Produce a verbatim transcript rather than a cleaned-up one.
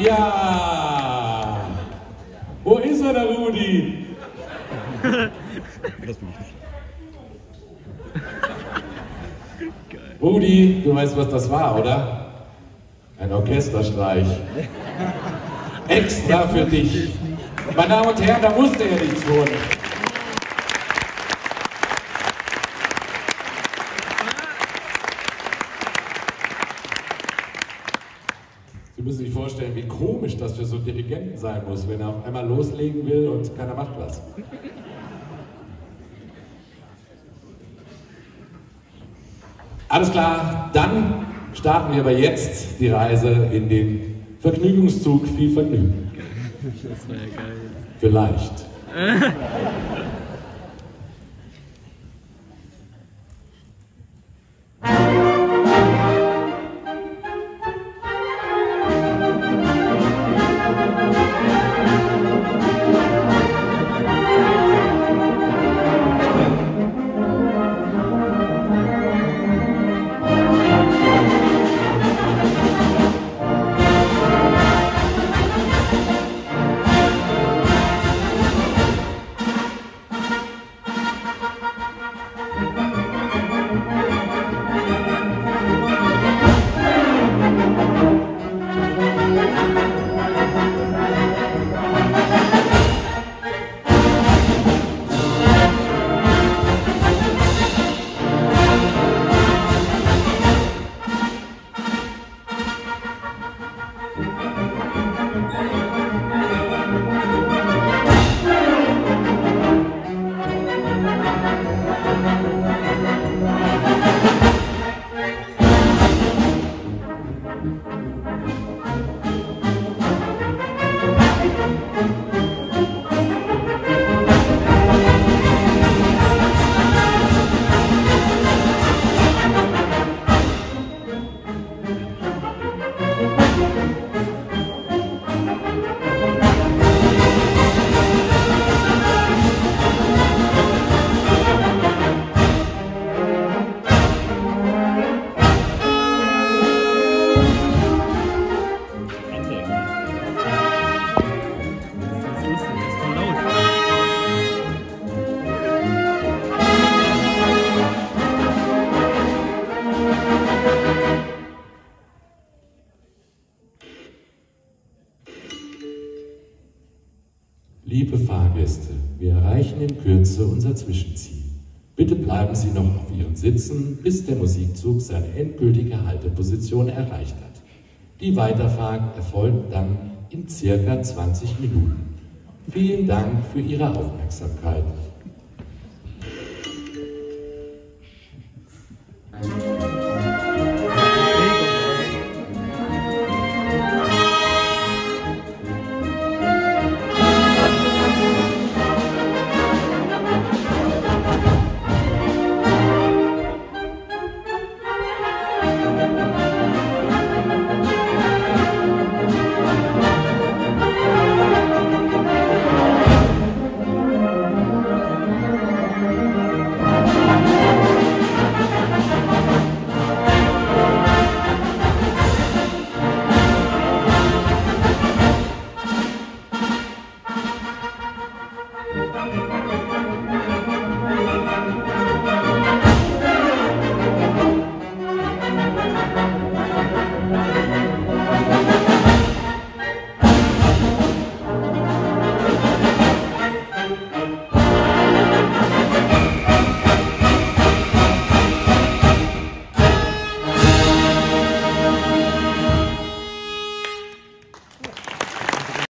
Ja! Wo ist er, der Rudi? Rudi, du weißt, was das war, oder? Ein Orchesterstreich. Extra für dich. Meine Damen und Herren, da musste ja nichts tun. Sie müssen sich vorstellen, wie komisch das für so einen Dirigenten sein muss, wenn er auf einmal loslegen will und keiner macht was. Alles klar, dann starten wir aber jetzt die Reise in den Vergnügungszug. Viel Vergnügen. Das war ja geil. Vielleicht. Liebe Fahrgäste, wir erreichen in Kürze unser Zwischenziel. Bitte bleiben Sie noch auf Ihren Sitzen, bis der Musikzug seine endgültige Halteposition erreicht hat. Die Weiterfahrt erfolgt dann in circa zwanzig Minuten. Vielen Dank für Ihre Aufmerksamkeit.